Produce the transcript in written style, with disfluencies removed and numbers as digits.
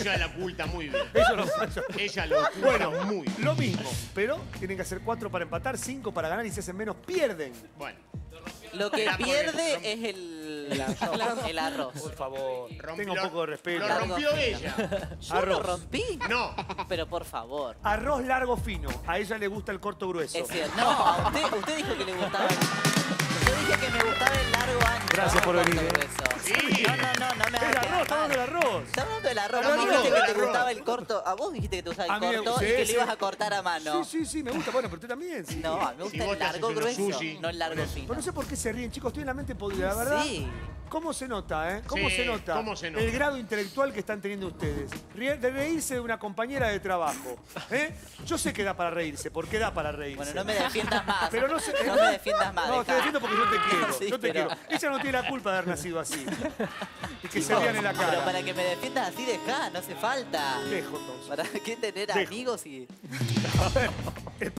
ella la oculta muy bien. Eso no. Ella lo oculta Bueno, muy bien. lo mismo, pero tienen que hacer 4 para empatar, 5 para ganar y si hacen menos, pierden. Bueno. Lo que Era por pierde el- es el arroz. Por favor, Rompió- tenga un poco de respeto. Lo rompió ella. ¿Yo Arroz. lo rompí? No. Pero por favor. Arroz largo fino. A ella le gusta el corto grueso. Es cierto. No, a usted dijo que le gustaba el... Yo dije que me gustaba el largo ancho. Gracias por no el venir, corto grueso. Sí. No me El hagas arroz, quedar está hablando del mal. arroz. Está hablando del arroz. Está Vos hablando dijiste que del te gustaba arroz. el corto. A vos dijiste que te gustaba A el mí me corto gusta y que ese. le ibas a cortar a mano. Sí, me gusta. Bueno, pero usted también. Sí. No, a mí me Si gusta vos el te haces largo unos grueso, sushi, no el largo fino. Pero no sé por qué se ríen, chicos. Estoy en la mente podrida, la verdad. Sí. ¿Cómo se nota, ¿Cómo Sí, se nota? ¿cómo se nota? El grado intelectual que están teniendo ustedes. De reírse de una compañera de trabajo. Yo sé que da para reírse, porque da para reírse. Bueno, no me defiendas más. Pero no sé. No me defiendas más. No, te dejá. defiendo porque yo te quiero. Sí, yo te pero- quiero. Ella no tiene la culpa de haber nacido así. Y que se No, rían en la cara. Pero para que me defiendas así, dejá, no hace falta. Dejo entonces. ¿Para qué tener Dejo. amigos y...? A ver,